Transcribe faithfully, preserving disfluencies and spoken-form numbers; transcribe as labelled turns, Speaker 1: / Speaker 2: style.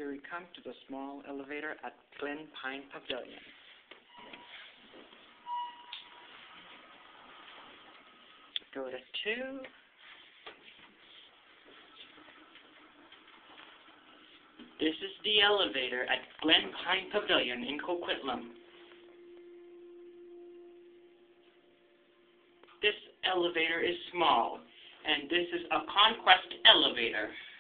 Speaker 1: Here we come to the small elevator at Glen Pine Pavillion. Go to two. This is the elevator at Glen Pine Pavillion in Conquest. This elevator is small, and this is a Conquest elevator.